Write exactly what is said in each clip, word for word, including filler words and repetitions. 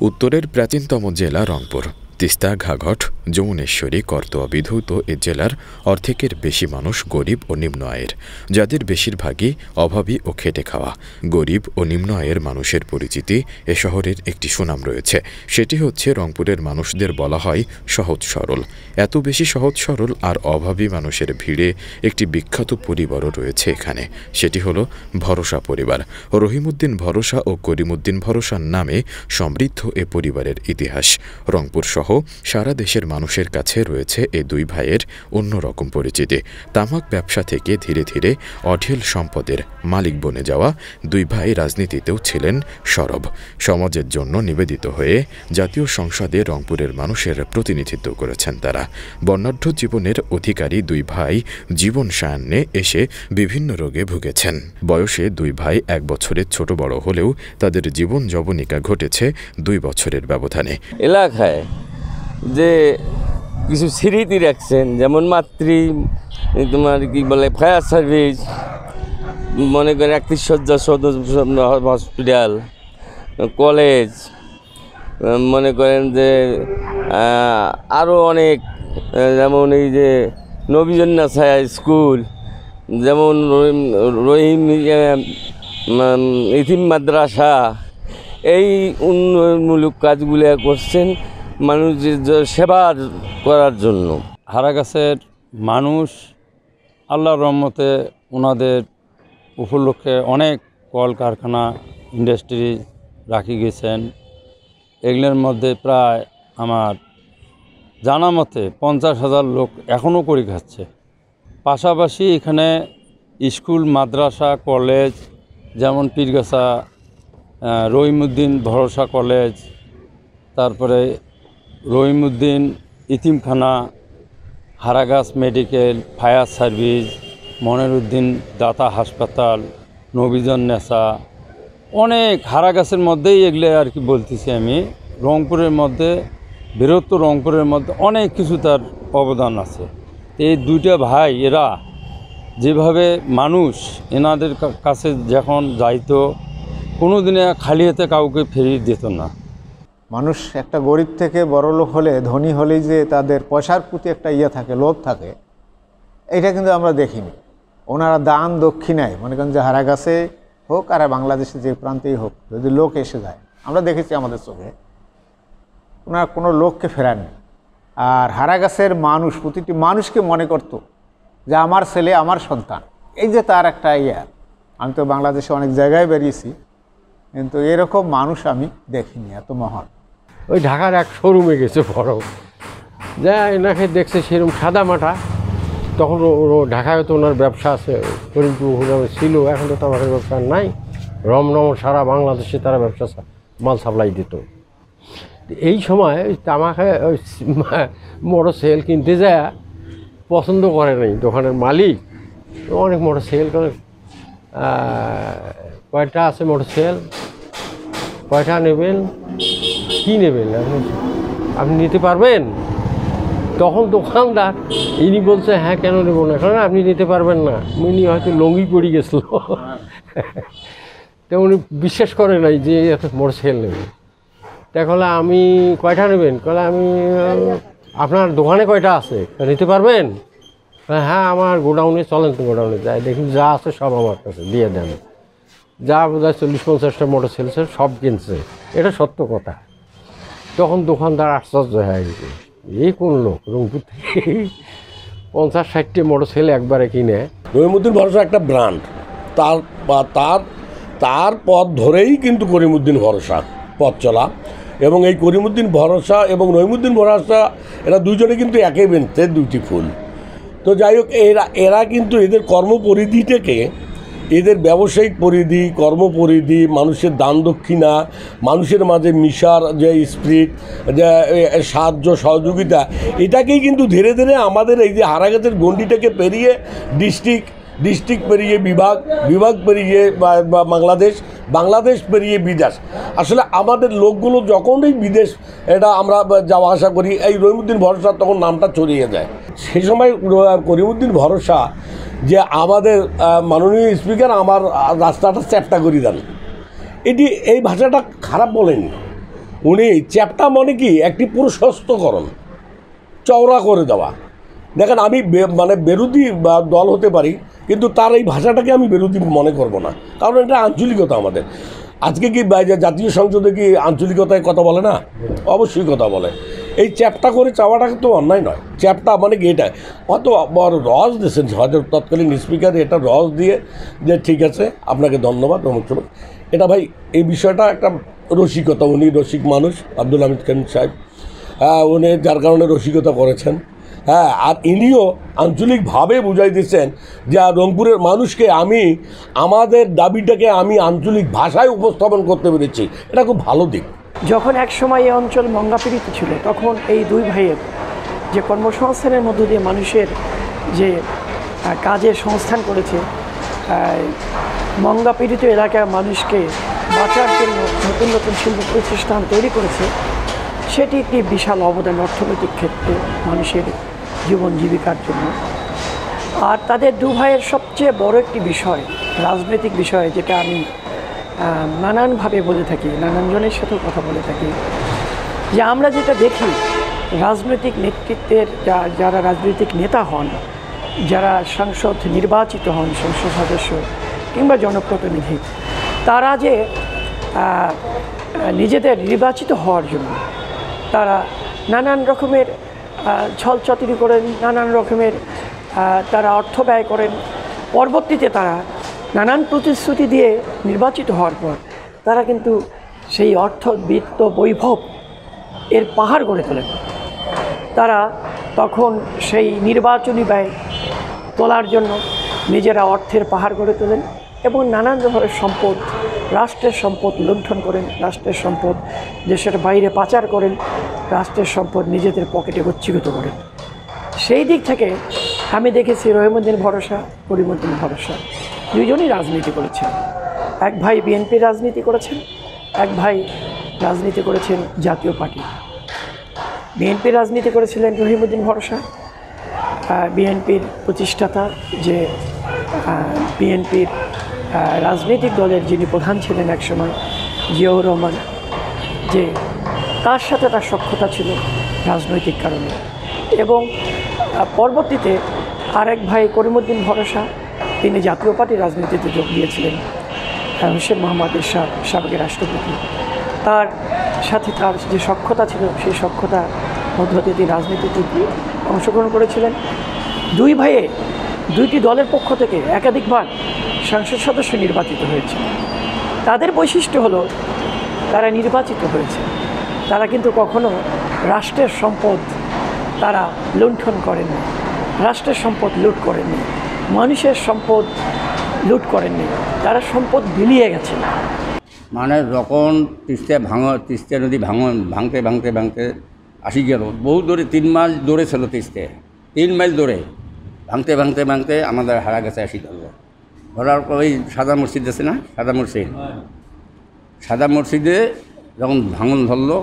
উত্তরের প্রাচীনতম জেলা রংপুর। তিস্তা, ঘাঘট, যমুনেশ্বরী, করতোয়া বিধৌত এ জেলার অর্ধেকের বেশি মানুষ গরিব ও নিম্ন আয়ের, যাদের বেশিরভাগই অভাবী ও খেটে খাওয়া। গরিব ও নিম্ন আয়ের মানুষের পরিচিতি এ শহরের একটি সুনাম রয়েছে, সেটি হচ্ছে রংপুরের মানুষদের বলা হয় সহজ সরল। এত বেশি সহজ সরল আর অভাবী মানুষের ভিড়ে একটি বিখ্যাত পরিবারও রয়েছে এখানে, সেটি হলো ভরসা পরিবার। রহিমউদ্দিন ভরসা ও করিমউদ্দিন ভরসার নামে সমৃদ্ধ এ পরিবারের ইতিহাস। রংপুর সহ সারা দেশের মানুষের কাছে রয়েছে এ দুই ভাইয়ের অন্যরকম পরিচিতি। তামাক ব্যবসা থেকে ধীরে ধীরে অঢেল সম্পদের মালিক বনে যাওয়া দুই ভাই রাজনীতিতেও ছিলেন সরব। সমাজের জন্য নিবেদিত হয়ে জাতীয় সংসদে রংপুরের মানুষের প্রতিনিধিত্ব করেছেন তারা। বর্ণাঢ্য জীবনের অধিকারী দুই ভাই জীবন সায়ান্নে এসে বিভিন্ন রোগে ভুগেছেন। বয়সে দুই ভাই এক বছরের ছোট বড় হলেও তাদের জীবন যবনিকা ঘটেছে দুই বছরের ব্যবধানে। এলাকায় যে কিছু স্মৃতি রাখছেন, যেমন মাতৃ তোমার কি বলে ফায়ার সার্ভিস, মনে করেন একত্রিশ শয্যা হসপিটাল, কলেজ, মনে করেন যে আরও অনেক, যেমন এই যে নবীজন্না ছায়া স্কুল, যেমন রহিম ইতিম মাদ্রাসা, এই উন্নয়নমূলক কাজগুলো করছেন মানুষের সেবা করার জন্য। হারাগাছের মানুষ আল্লাহর রহমতে ওনাদের উপলক্ষে অনেক কলকারখানা ইন্ডাস্ট্রি রাখি গেছেন। এগুলোর মধ্যে প্রায় আমার জানা মতে পঞ্চাশ হাজার লোক এখনও করে খাচ্ছে। পাশাপাশি এখানে স্কুল, মাদ্রাসা, কলেজ, যেমন পীরগাছা রহিমউদ্দিন ভরসা কলেজ, তারপরে রহিমউদ্দিন ইতিমখানা, Haragach medical, fire service, Moniruddin দাতা হাসপাতাল, নবীজন নেশা, অনেক হারাগাছের মধ্যেই এগুলো আর কি বলতেছি আমি। রংপুরের মধ্যে, বৃহত্তর রংপুরের মধ্যে অনেক কিছু তার অবদান আছে। এই দুইটা ভাই এরা যেভাবে মানুষ এনাদের কাছে যখন যাইতো, কোনো দিনে খালি হাতে কাউকে ফিরিয়ে দিত না। মানুষ একটা গরিব থেকে বড়লোক হলে, ধনী হলেই যে তাদের পয়সার প্রতি একটা ইয়ে থাকে, লোভ থাকে, এটা কিন্তু আমরা দেখিনি। ওনারা দান দক্ষিণায়, মনে করেন যে হারাগাছে হোক আর বাংলাদেশে যে প্রান্তেই হোক, যদি লোক এসে যায়, আমরা দেখেছি আমাদের চোখে, ওনারা কোনো লোককে ফেরাননি। আর হারাগাছের মানুষ প্রতিটি মানুষকে মনে করত যে আমার ছেলে, আমার সন্তান। এই যে তার একটা ইয়ে, আমি তো বাংলাদেশে অনেক জায়গায় বেরিয়েছি, কিন্তু এরকম মানুষ আমি দেখিনি, এত মহান। ওই ঢাকার এক শোরুমে গেছে বড়, যা এনাকে দেখছে সেরকম সাদা মাটা। তখন ও ঢাকায় তো ওনার ব্যবসা আছে, করিমপুর ছিল, এখন তো তামাকের ব্যবসা নাই। রমরম সারা বাংলাদেশে তারা ব্যবসা মাল সাপ্লাই দিত। এই সময় ওই তামাকে ওই মোটর সাইকেল কিনতে যায় পছন্দ করে নাই দোকানের মালিক, অনেক মোটর সাইকেল করে, কয়টা আছে মোটর সাইকেল, কয়টা নেবেন, কী নেবেন আপনি, আপনি নিতে পারবেন? তখন দোকানদার ইনি বলছে হ্যাঁ কেন নেবো না, কারণ আপনি নিতে পারবেন না। উনি হয়তো লঙ্গি পড়ে গেছিল, তো উনি বিশ্বাস করে নাই যে এত মোটর সাইকেল নেবে। দেখলে আমি কয়টা নেবেন, কলে আমি আপনার দোকানে কয়টা আছে, নিতে পারবেন? হ্যাঁ আমার গোডাউনে, চলেন তো গোডাউনে যাই, দেখি যা আছে সব আমার কাছে দিয়ে দেন। যা বোধ হয় চল্লিশ পঞ্চাশটা মোটর সাইকেল সব কিনছে, এটা সত্য কথা। তখন দোকানদার আশ্চর্য হয়ে গেছে, এই কোন লোক রংপুর থেকে পঞ্চাশ ষাটটি মোটর সাইকেল একবারে কিনে। রহিমউদ্দিন ভরসা একটা ব্র্যান্ড, তার বা তার তার পথ ধরেই কিন্তু করিমউদ্দিন ভরসা পথ চলা। এবং এই করিমউদ্দিন ভরসা এবং রহিমউদ্দিন ভরসা এরা দুইজনে কিন্তু একই বেঞ্চের দুইটি ফুল। তো যাই হোক, এরা এরা কিন্তু এদের কর্মপরিধিটাকে, এদের ব্যবসায়িক পরিধি, কর্মপরিধি, মানুষের দান দক্ষিণা, মানুষের মাঝে মিশার যে স্পিরিট, যে সাহায্য সহযোগিতা, এটাকেই কিন্তু ধীরে ধীরে আমাদের এই যে হারাগাছের গণ্ডিটাকে পেরিয়ে ডিস্ট্রিক্ট, ডিস্ট্রিক্ট পেরিয়ে বিভাগ, বিভাগ পেরিয়ে বাংলাদেশ, বাংলাদেশ পেরিয়ে বিদেশ। আসলে আমাদের লোকগুলো যখনই বিদেশ এটা আমরা যাওয়া আসা করি, এই রহিমউদ্দিন ভরসা তখন নামটা ছড়িয়ে যায়। সেই সময় করিমউদ্দিন ভরসা যে আমাদের মাননীয় স্পিকার আমার রাস্তাটা চ্যাপ্টা করে দেন, এটি এই ভাষাটা খারাপ বলেনি, উনি চ্যাপ্টা মানে কি একটি প্রশস্তকরণ, চওড়া করে দেওয়া। দেখেন আমি মানে বিরোধী বা দল হতে পারি, কিন্তু তার এই ভাষাটাকে আমি বিরোধী মনে করব না, কারণ এটা আঞ্চলিকতা আমাদের। আজকে কি জাতীয় সংসদে কি আঞ্চলিকতায় কথা বলে না? অবশ্যই কথা বলে। এই চ্যাপ্টা করে চাওয়াটা তো অন্যায় নয়। চ্যাপ্টা মানে কি এটা অত বড় রস দিয়েছেন হয়তো তৎকালীন স্পিকার, এটা রস দিয়ে যে ঠিক আছে আপনাকে ধন্যবাদ অমুক সময়। এটা ভাই এই বিষয়টা একটা রসিকতা, উনি রসিক মানুষ আব্দুল হামিদ খান সাহেব, হ্যাঁ উনি যার কারণে রসিকতা করেছেন। হ্যাঁ, আর ইনিও আঞ্চলিকভাবে বুঝাই দিচ্ছেন যে রংপুরের মানুষকে আমি আমাদের দাবিটাকে আমি আঞ্চলিক ভাষায় উপস্থাপন করতে পেরেছি, এটা খুব ভালো দিক। যখন এক সময় এই অঞ্চল মঙ্গাপীড়িত ছিল, তখন এই দুই ভাইয়ের যে কর্মসংস্থানের মধ্য দিয়ে মানুষের যে কাজের সংস্থান করেছে, মঙ্গাপীড়িত এলাকার মানুষকে বাঁচার জন্য নতুন নতুন শিল্প প্রতিষ্ঠান তৈরি করেছে, সেটি একটি বিশাল অবদান অর্থনৈতিক ক্ষেত্রে মানুষের জীবন জীবিকার জন্য। আর তাদের দু ভাইয়ের সবচেয়ে বড় একটি বিষয়, রাজনৈতিক বিষয়, যেটা আমি নানানভাবে বলে থাকি, নানানজনের সাথেও কথা বলে থাকি, যে আমরা যেটা দেখি রাজনৈতিক নেতৃত্বের যারা রাজনৈতিক নেতা হন, যারা সাংসদ নির্বাচিত হন, সংসদ সদস্য কিংবা জনপ্রতিনিধি, তারা যে নিজেদের নির্বাচিত হওয়ার জন্য তারা নানান রকমের ছলচাতুরি করেন, নানান রকমের তারা অর্থ ব্যয় করেন। পরবর্তীতে তারা নানান প্রতিশ্রুতি দিয়ে নির্বাচিত হওয়ার পর তারা কিন্তু সেই অর্থ, বিত্ত, বৈভব এর পাহাড় গড়ে তোলেন। তারা তখন সেই নির্বাচনী ব্যয় তোলার জন্য নিজেরা অর্থের পাহাড় গড়ে তোলেন এবং নানান ধরনের সম্পদ, রাষ্ট্রের সম্পদ লুণ্ঠন করেন, রাষ্ট্রের সম্পদ দেশের বাইরে পাচার করেন, রাষ্ট্রের সম্পদ নিজেদের পকেটে গচ্ছিগত করেন। সেই দিক থেকে আমি দেখেছি রহিমউদ্দিন ভরসা, করিমউদ্দিন ভরসা দুইজনই রাজনীতি করেছেন। এক ভাই বিএনপির রাজনীতি করেছেন, এক ভাই রাজনীতি করেছেন জাতীয় পার্টি। বিএনপির রাজনীতি করেছিলেন রহিমউদ্দিন ভরসা, বিএনপির প্রতিষ্ঠাতা, যে বিএনপির রাজনৈতিক দলের যিনি প্রধান ছিলেন একসময়, জিয়াউর রহমান, যে তার সাথে তার সখ্যতা ছিল রাজনৈতিক কারণে। এবং পরবর্তীতে আরেক ভাই করিমউদ্দিন ভরসা, তিনি জাতীয় পার্টির রাজনীতিতে যোগ দিয়েছিলেন। শেখ মোহাম্মদ এরশাদ সাবেক রাষ্ট্রপতি, তার সাথে তার যে সখ্যতা ছিল, সেই সখ্যতার মধ্য দিয়ে তিনি রাজনীতিতে অংশগ্রহণ করেছিলেন। দুই ভাইয়ে দুইটি দলের পক্ষ থেকে একাধিকবার সংসদ সদস্য নির্বাচিত হয়েছে। তাদের বৈশিষ্ট্য হলো তারা নির্বাচিত হয়েছে, তারা কিন্তু কখনো রাষ্ট্রের সম্পদ তারা লুণ্ঠন করেননি, রাষ্ট্রের সম্পদ লুট করেননি, মানুষের সম্পদ লুট করেননি, তারা সম্পদ বিলিয়ে গেছে। মানে যখন তিস্তা ভাঙ তিস্তা নদী ভাঙ ভাঙতে ভাঙতে ভাঙতে আসি গেল, বহু দূরে তিন মাইল দূরে ছিল তিস্তে, তিন মাইল দূরে ভাঙতে ভাঙতে ভাঙতে আমাদের হারা গেছে আসি ধরলো। ধরার পর ওই সাদা মসজিদ আছে না, সাদা মসজিদ, সাদা মসজিদে যখন ভাঙন ধরলো,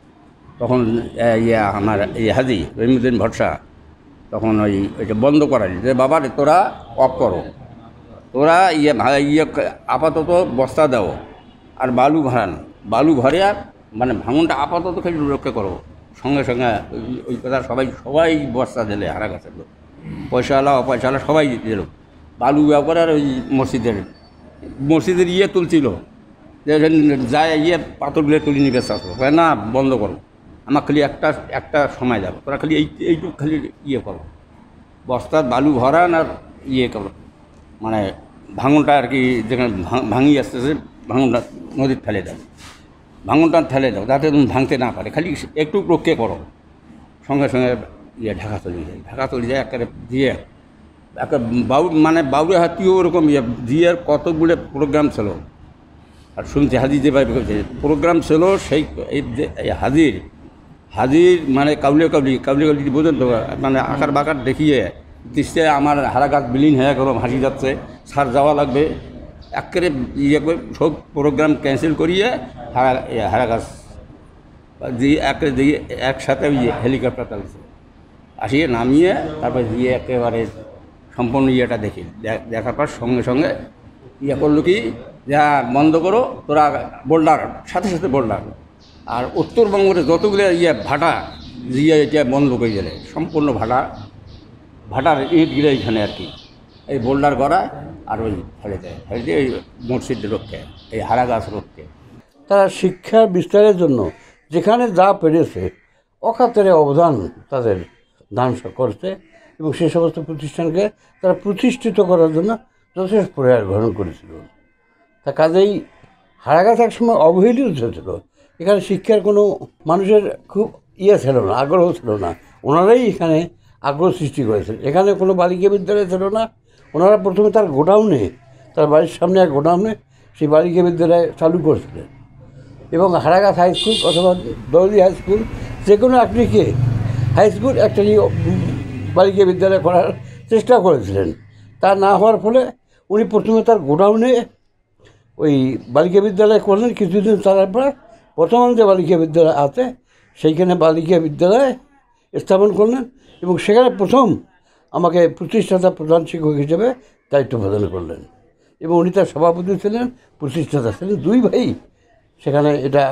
তখন ইয়া আমার এই হাজি রহিমউদ্দিন ভরসা তখন ওই ওইটা বন্ধ করালি, যে বাবা তোরা অফ করো, তোরা ইয়ে ইয়ে আপাতত বস্তা দাও আর বালু ভরান, বালু ভরে আর মানে ভাঙনটা আপাতত খালি রক্ষা করো। সঙ্গে সঙ্গে ওই কথা সবাই সবাই বস্তা দিলে, হারা গাছের লোক, পয়সাওয়ালা অপয়সাওয়ালা সবাই দিল বালু ব্যবহার। আর ওই মসজিদের মসজিদের ইয়ে তুলছিল, যে যায় ইয়ে পাথরগুলো তুলে নিয়ে বেসা আসলো, না বন্ধ করো, আমার খালি একটা একটা সময় যাবো, তোরা খালি এই এইটুকু খালি ইয়ে করো, বস্তার বালু ভরান আর ইয়ে করো, মানে ভাঙনটা আর কি যেখানে ভাঙি আসতেছে ভাঙনটা নদীর ফেলে দাও, ভাঙনটা ফেলে দাও যাতে তুমি ভাঙতে না পারে, খালি একটু রক্ষে করো। সঙ্গে সঙ্গে ইয়ে ঢাকা চলে যায়, ঢাকা চলে যায় একেবারে দিয়ে একটা বাউ মানে বাউরে হাতিও ওরকম ইয়ে দিয়ে কতগুলো প্রোগ্রাম ছিল। আর শুনছি হাজি যেভাবে প্রোগ্রাম ছিল, সেই এই হাজির হাজির মানে কাউলে কাউলি কাউলি কাউলি বোঝেন তো, মানে আকার বাকার দেখিয়ে তিস্তে আমার হারা গাছ বিলীন হয়ে গেল, ভাসি যাচ্ছে, সার যাওয়া লাগবে, একেবারে ইয়ে করে সব প্রোগ্রাম ক্যান্সেল করিয়ে হারা হারা গাছ দিয়ে একেবারে দিয়ে একসাথে হেলিকপ্টার চালছে, আসিয়ে নামিয়ে তারপরে দিয়ে একেবারে সম্পূর্ণ ইয়েটা দেখি, দেখার পর সঙ্গে সঙ্গে ইয়ে করলো কি, যা বন্ধ করো তোরা, বোল্ডার সাথে সাথে বোল্ডার আর উত্তরবঙ্গের যতগুলো ইয়ে ভাটা ইয়ে এটা বন্ধ করে গেলে সম্পূর্ণ ভাটা ভাটার ইটগুলো এইখানে আর কি এই বোল্ডার গড়া আর ওই ফেলে দেয় ফেলে দিয়ে এই মসজিদ রক্ষে এই হারা গাছ রক্ষে। তারা শিক্ষার বিস্তারের জন্য যেখানে যা পেরেছে অকাতরে অবদান তাদের দান করছে এবং সেই সমস্ত প্রতিষ্ঠানকে তারা প্রতিষ্ঠিত করার জন্য যথেষ্ট প্রয়াস গ্রহণ করেছিল। তা কাজেই হারাগাছ এক সময় অবহেলিত ছিল। এখানে শিক্ষার কোনো মানুষের খুব ইয়ে ছিল না, আগ্রহ ছিল না। ওনারাই এখানে আগ্রহ সৃষ্টি করেছেন। এখানে কোনো বালিকা বিদ্যালয় ছিল না। ওনারা প্রথমে তার গোডাউনে, তার বাড়ির সামনে এক গোডাউনে সেই বালিকা বিদ্যালয় চালু করেছিলেন এবং হারাগাছ হাই স্কুল অথবা দৌলি হাই স্কুল যে কোনো একটিকে হাই স্কুল একটা বালিকা বিদ্যালয় করার চেষ্টা করেছিলেন। তা না হওয়ার ফলে উনি প্রথমে তার গোডাউনে ওই বালিকা বিদ্যালয় করলেন। কিছুদিন চালার পর বর্তমান যে বালিকা বিদ্যালয় আছে সেইখানে বালিকা বিদ্যালয় স্থাপন করলেন এবং সেখানে প্রথম আমাকে প্রতিষ্ঠাতা প্রধান শিক্ষক হিসেবে দায়িত্ব প্রদান করলেন এবং উনি তার সভাপতি ছিলেন, প্রতিষ্ঠাতা ছিলেন। দুই ভাই সেখানে এটা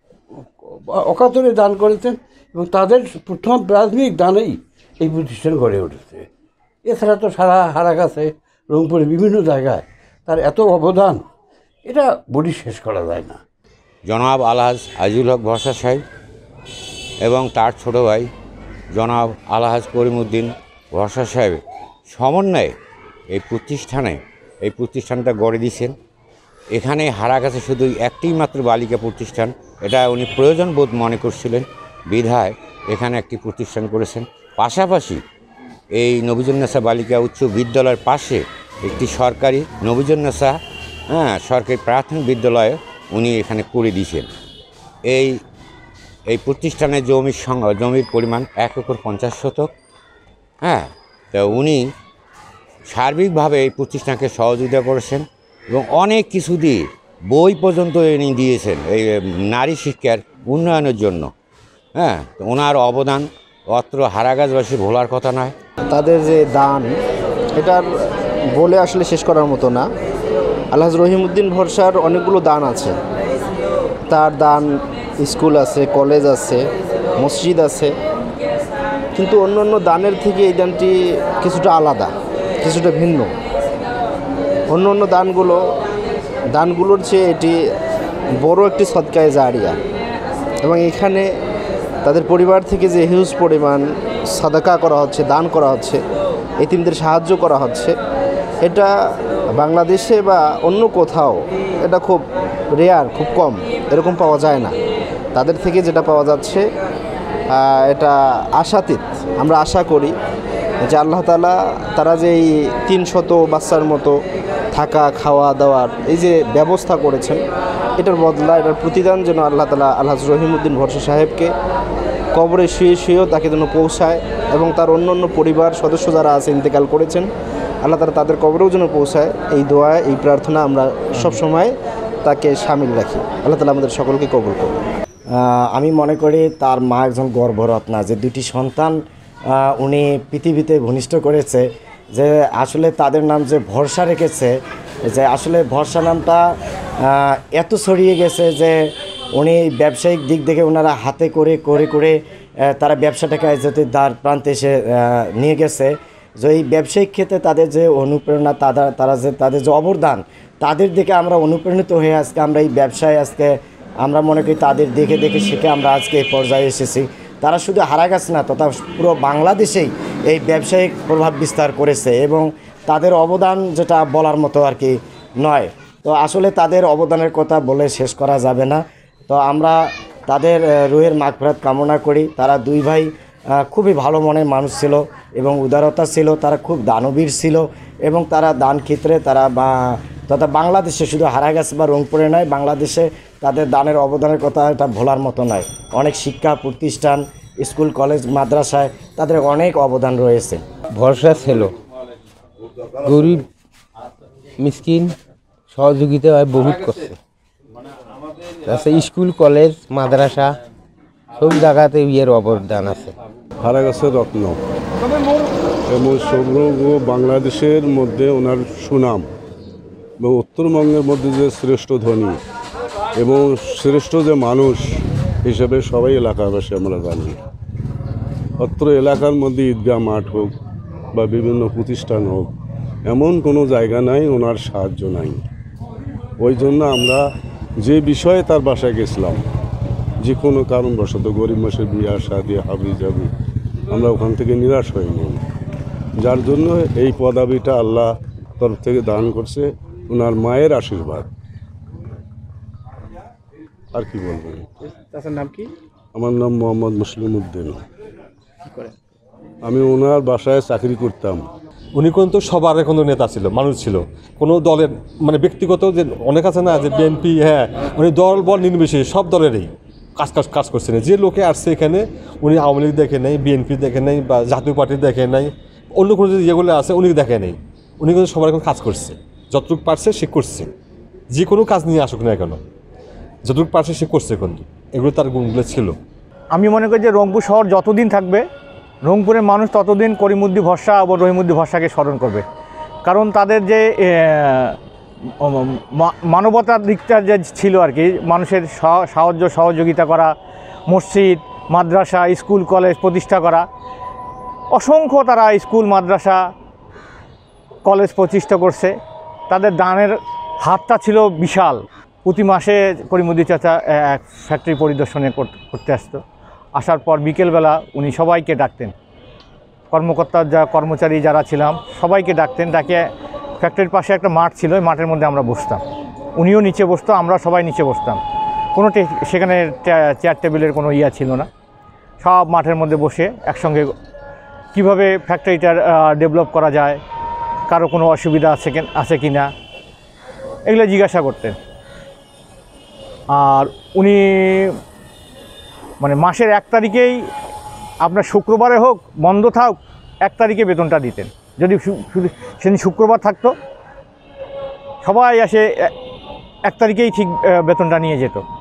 অকাতরে দান করেছেন এবং তাদের প্রথম প্রাথমিক দানেই এই প্রতিষ্ঠান গড়ে উঠেছে। এছাড়া তো সারা হারাগাছে রংপুরের বিভিন্ন জায়গায় তার এত অবদান, এটা বলি শেষ করা যায় না। জনাব আলহাজ আজিজুল হক ভরসা সাহেব এবং তার ছোটো ভাই জনাব আলহাজ করিমউদ্দিন ভরসা সাহেব সমন্বয়ে এই প্রতিষ্ঠানে এই প্রতিষ্ঠানটা গড়ে দিয়েছেন। এখানে হারাগাছে শুধু একটি মাত্র বালিকা প্রতিষ্ঠান, এটা উনি প্রয়োজন বোধ মনে করছিলেন বিধায় এখানে একটি প্রতিষ্ঠান করেছেন। পাশাপাশি এই নবীজুন্নেসা বালিকা উচ্চ বিদ্যালয়ের পাশে একটি সরকারি নবীজুন্নেসা হ্যাঁ সরকারি প্রাথমিক বিদ্যালয় উনি এখানে করে দিয়েছেন। এই এই প্রতিষ্ঠানের জমির সংখ্যা জমির পরিমাণ এক একর পঞ্চাশ শতক। হ্যাঁ, তো উনি সার্বিকভাবে এই প্রতিষ্ঠানকে সহযোগিতা করেছেন এবং অনেক কিছু দিয়ে বই পর্যন্ত উনি দিয়েছেন এই নারী শিক্ষার উন্নয়নের জন্য। হ্যাঁ, তো ওনার অবদান অত্র হারাগাছবাসী ভোলার কথা নয়। তাদের যে দান এটার বলে আসলে শেষ করার মতো না। আলহাজ রহিমউদ্দিন ভরসার অনেকগুলো দান আছে। তার দান স্কুল আছে, কলেজ আছে, মসজিদ আছে, কিন্তু অন্য অন্য দানের থেকে এই দানটি কিছুটা আলাদা, কিছুটা ভিন্ন। অন্য অন্য দানগুলো দানগুলোর চেয়ে এটি বড় একটি সদকায়ে জারিয়া এবং এখানে তাদের পরিবার থেকে যে হিউজ পরিমাণ সাদাকা করা হচ্ছে, দান করা হচ্ছে, এতিমদের সাহায্য করা হচ্ছে, এটা বাংলাদেশে বা অন্য কোথাও এটা খুব রেয়ার, খুব কম, এরকম পাওয়া যায় না। তাদের থেকে যেটা পাওয়া যাচ্ছে এটা আশাতীত। আমরা আশা করি যে আল্লাহ তাআলা তারা যে এই তিন শত বাচ্চার মতো থাকা খাওয়া দাওয়ার এই যে ব্যবস্থা করেছেন, এটার বদলা, এটার প্রতিদান যেন আল্লাহ তাআলা আলহাজ রহিমউদ্দিন ভরসা সাহেবকে কবরে শুয়ে শুয়েও তাকে যেন পৌঁছায় এবং তার অন্য অন্য পরিবার সদস্য যারা আছে ইন্তেকাল করেছেন, আল্লাহ তাআলা তাদের কবরেও যেন পৌঁছায়। এই দোয়া, এই প্রার্থনা আমরা সব সময় তাকে শামিল রাখি। আল্লাহ তাআলা আমাদের সকলকে কবুল করুন। আমি মনে করি তার মা একজন গর্ভরত্না, যে দুটি সন্তান উনি পৃথিবীতে ভূমিষ্ঠ করেছে, যে আসলে তাদের নাম যে ভরসা রেখেছে, যে আসলে ভরসা নামটা এত ছড়িয়ে গেছে যে উনি ব্যবসায়িক দিক থেকে ওনারা হাতে করে করে করে তারা ব্যবসাটাকে যাতে দ্বার প্রান্তে এসে নিয়ে গেছে। যে এই ব্যবসায়িক ক্ষেত্রে তাদের যে অনুপ্রেরণা, তারা তারা যে তাদের যে অবদান, তাদের দেখে আমরা অনুপ্রাণিত হয়ে আজকে আমরা এই ব্যবসায় আজকে আমরা মনে করি তাদের দেখে দেখে শিখে আমরা আজকে এই পর্যায়ে এসেছি। তারা শুধু হারাগাছ না, তথা পুরো বাংলাদেশেই এই ব্যবসায়িক প্রভাব বিস্তার করেছে এবং তাদের অবদান যেটা বলার মতো আর কি নয়। তো আসলে তাদের অবদানের কথা বলে শেষ করা যাবে না। তো আমরা তাদের রুহের মাগফিরাত কামনা করি। তারা দুই ভাই খুবই ভালো মনের মানুষ ছিল এবং উদারতা ছিল, তারা খুব দানবীর ছিল এবং তারা দান ক্ষেত্রে তারা বা তথা বাংলাদেশে শুধু হারাগাছ বা রংপুরে নয়, বাংলাদেশে তাদের দানের অবদানের কথা এটা ভোলার মতো নয়। অনেক শিক্ষা প্রতিষ্ঠান, স্কুল কলেজ মাদ্রাসায় তাদের অনেক অবদান রয়েছে। ভরসা ছিল গরিব মিসকিন সহযোগিতা হয় বহুত করছে। স্কুল কলেজ মাদ্রাসা সব জায়গাতে ইয়ের অবদান আছে। হারাগাছের রত্ন এবং সমগ্র বাংলাদেশের মধ্যে ওনার সুনাম এবং উত্তরবঙ্গের মধ্যে যে শ্রেষ্ঠ ধনী এবং শ্রেষ্ঠ যে মানুষ, হিসেবে সবাই এলাকাবাসী আমরা জানি। অত্র এলাকার মধ্যে ঈদগাহ মাঠ হোক বা বিভিন্ন প্রতিষ্ঠান হোক, এমন কোনো জায়গা নাই ওনার সাহায্য নাই। ওই জন্য আমরা যে বিষয়ে তার বাসায় গেছিলাম, যে কোনো কারণবশত গরিব মাসের বিয়ে শাদী হাবি যাবি, আমরা ওখান থেকে নিরাশ হইনি, যার জন্য এই পদাবিটা আল্লাহ তরফ থেকে দান করছে, ওনার মায়ের আশীর্বাদ। আর কি বলবো? তার নাম কি? আমার নাম মোহাম্মদ মুসলিম উদ্দিন। আমি ওনার বাসায় চাকরি করতাম। উনি কিন্তু সবার এখন নেতা ছিল, মানুষ ছিল, কোনো দলের মানে ব্যক্তিগত যে অনেক আছে না যে বিএনপি, হ্যাঁ উনি দল বল নির্বিশেষে সব দলেরই কাজ কাজ কাজ করছেন। যে লোকে আসছে এখানে উনি আওয়ামী লীগ দেখে নেই, বিএনপি দেখে নেই, বা জাতীয় পার্টি দেখে নেই, অন্য কোনো যে যেগুলো আছে উনি দেখে নেই। উনি কিন্তু সবার এখন কাজ করছে, যতটুকু পারছে সে করছে, যে কোনো কাজ নিয়ে আসুক না কেন, যতটুকু পারছে সে করছে, কিন্তু এগুলো তার গুণগুলো ছিল। আমি মনে করি যে রংপুর শহর যতদিন থাকবে, রংপুরের মানুষ ততদিন করিমুদ্দিন ভরসা এবং রহিমুদ্দিন ভরসাকে স্মরণ করবে। কারণ তাদের যে মানবতার দিকটা যে ছিল আর কি, মানুষের সাহায্য সহযোগিতা করা, মসজিদ মাদ্রাসা স্কুল কলেজ প্রতিষ্ঠা করা, অসংখ্য তারা স্কুল মাদ্রাসা কলেজ প্রতিষ্ঠা করছে। তাদের দানের হাতটা ছিল বিশাল। প্রতি মাসে করিমুদ্দিন চাচা এক ফ্যাক্টরি পরিদর্শনে করতে আসতো। আসার পর বিকেলবেলা উনি সবাইকে ডাকতেন, কর্মকর্তা যা কর্মচারী যারা ছিলাম সবাইকে ডাকতেন, ডাকে ফ্যাক্টরির পাশে একটা মাঠ ছিল, ওই মাঠের মধ্যে আমরা বসতাম, উনিও নিচে বসতো, আমরা সবাই নিচে বসতাম। কোনো সেখানে চেয়ার টেবিলের কোনো ইয়া ছিল না, সব মাঠের মধ্যে বসে একসঙ্গে কিভাবে ফ্যাক্টরিটার ডেভেলপ করা যায়, কারো কোনো অসুবিধা আছে আছে কি না, এগুলো জিজ্ঞাসা করতেন। আর উনি মানে মাসের এক তারিখেই আপনার শুক্রবারে হোক বন্ধ থাক, এক তারিখে বেতনটা দিতেন। যদি সেদিন শুক্রবার থাকতো সবাই এসে এক তারিখেই ঠিক বেতনটা নিয়ে যেত।